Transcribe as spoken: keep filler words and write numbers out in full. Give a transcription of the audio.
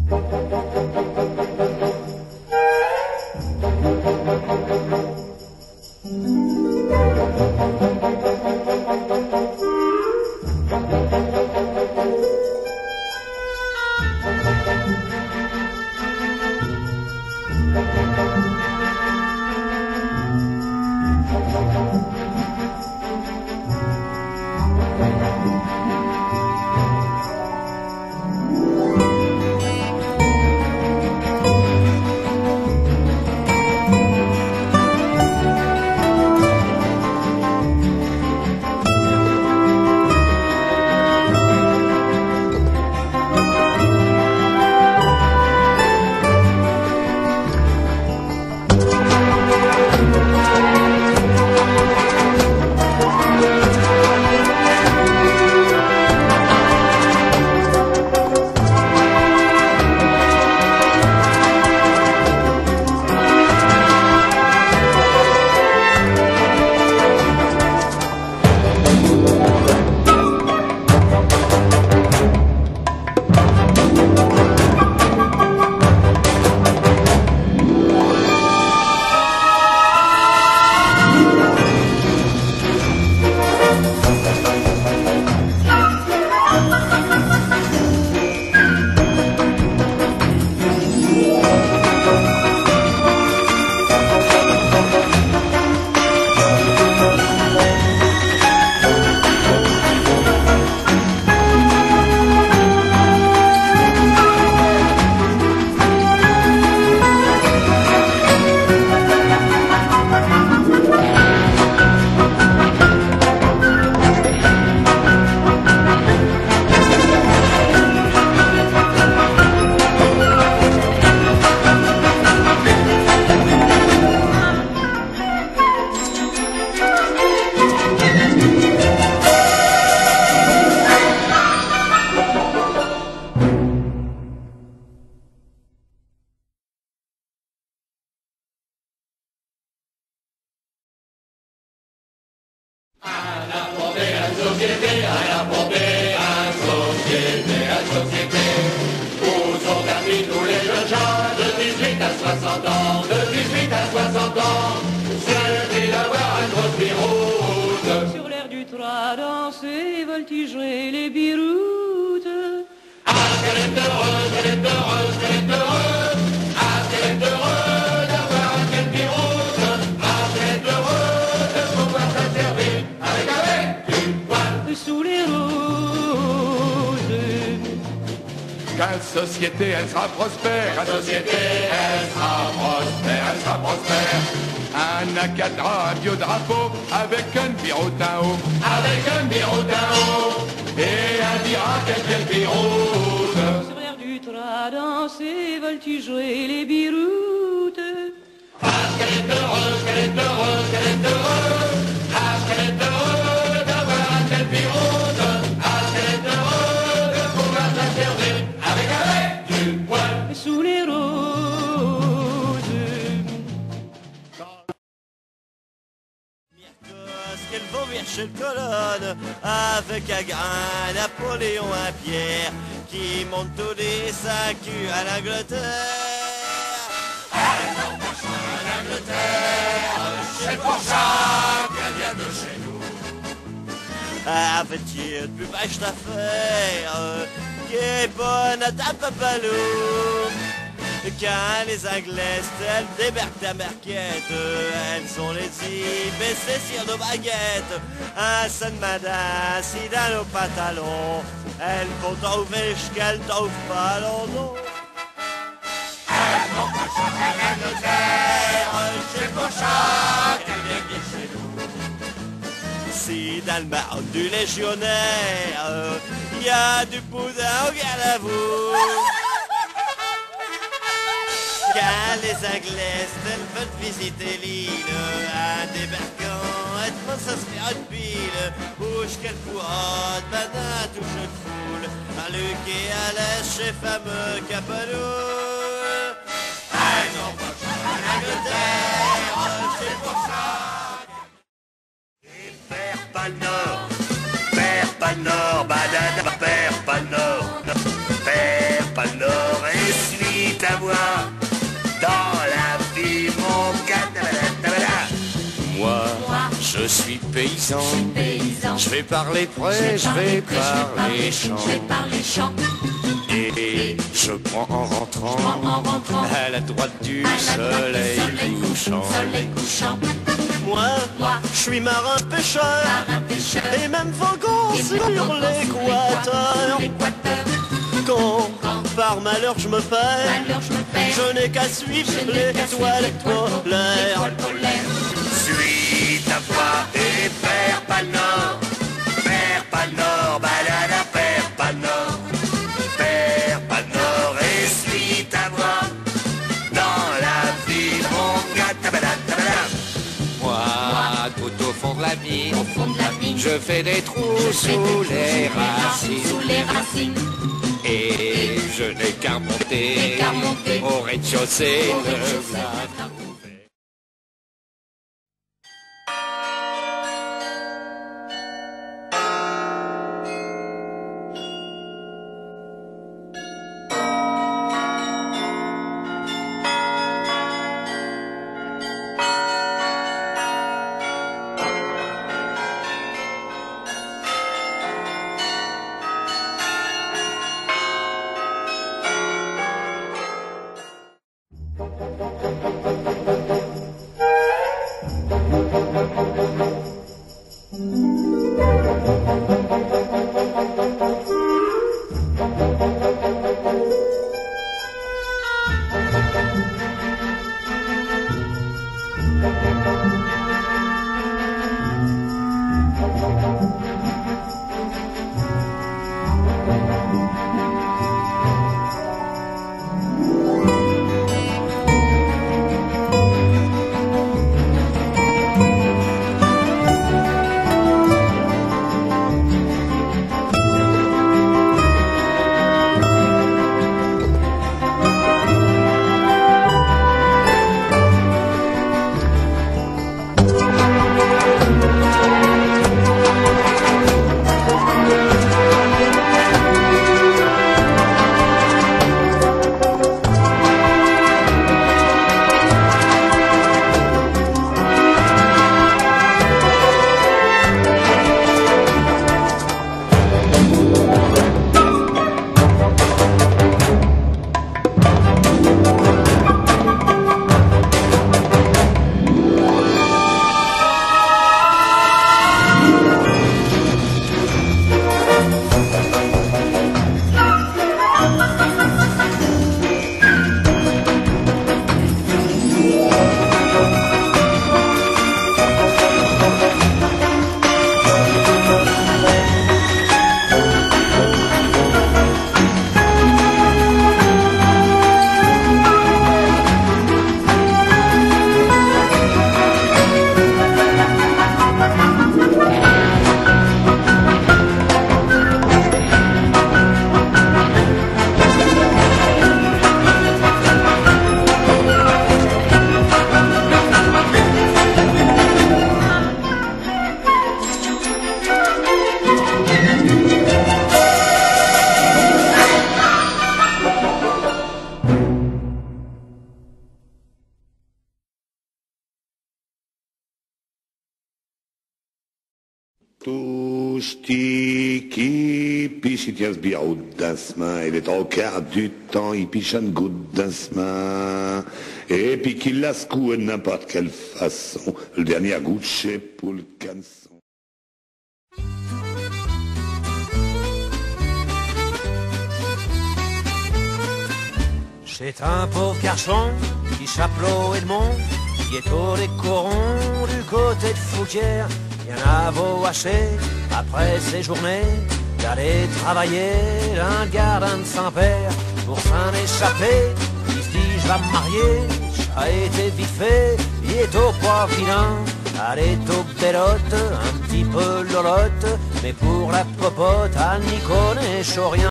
société, à la portée, à société, à société. Où sont permis tous les jeunes gens de dix-huit à soixante ans, de dix-huit à soixante ans, suffit d'avoir un gros biroute. Sur l'air du tra danser, voltiger les biroutes. Ah, qu'elle est heureuse, qu'elle est heureuse, qu'elle est heureuse. Ah, qu'elle est heureuse d'avoir un tel biroute. Ah, qu'elle est heureuse de pouvoir s'en servir avec, avec du poil. Sous les roses. Qu'une société, elle sera prospère. La société, elle sera prospère, elle sera prospère. Un acadra, un biodrapeau, avec un birotin haut. Avec un birotin haut et un dira quel biroute. Sur l'air du tra danser, voltiger les biroutes. Parce qu'elle est heureuse, qu'elle est heureuse, qu'elle est heureuse. Parce qu'elle est heureuse d'avoir un tel biroute. Parce qu'elle est heureuse de pouvoir s'en servir avec, avec du poil. Sous les roses. Qu'elle va vers chez le colonne avec un grain Napoléon à Pierre qui monte tous les cinq à l'Angleterre. Elle va prochain à l'Angleterre, chez le prochain, qu'elle vient de chez nous. Avait-il plus vache d'affaires qui est bonne à ta papalou. Quand les Anglaises, elles débarquent à Marquette, elles sont les baissées sur nos baguettes. Un son madame, si dans nos pantalons, elles vont trouver qu'elles trouvent pas l'eau. Elle va prochain à l'Angleterre, chez le prochain, qu'elle vient de chez nous. Si dans le marron du légionnaire, il y a du boudin au galavou. Quand les Anglaises, elles veulent visiter l'île, un débarquant, elles vont s'inscrire une pile, bouge qu'elle couronne, banane, touche de foule, un Luc et à l'Est, chez fameux Capelou. Elle va prochain à l'Angleterre, chez le prochain. Et perds pas le nord, perds pas le nord, banane, perds pas le nord, perds pas le nord, et ta voix dans la vie, mon gars. Moi, je suis paysan, je vais parler près, je vais parler chant. Et je prends en rentrant à la droite du soleil couchant. Moi, je suis marin pêcheur et même voguant sur l'équateur. Quand par malheur je me perds, je n'ai qu'à suivre l'étoile polaire. Suis ta voix et perds pas le nord, perds pas le nord, balada, perds pas le nord, perds pas le nord et suis ta voix dans la vie, mon gars, tabada, tabada. Moi, tout au fond de la mine, je fais des trous sous les racines. Et je n'ai qu'à remonter au rez-de-chaussée de la... Tustiki pichitias biaudasma, il est au quart du temps, il piche un goût d'asma, et puis qu'il la secoue de n'importe quelle façon, le dernier goût de chez pour le canson. C'est un pauvre garçon qui chapelot Edmond, qui est au décoron du côté de Fouquier. Il y en a beau assez, après ces journées, d'aller travailler d'un gardien de Saint-Père pour s'en échapper. Il se dit je vais me marier, ça a été vite fait, il est au pas vilain, elle est au belote, un petit peu lolotte, mais pour la popote, elle n'y connaît rien.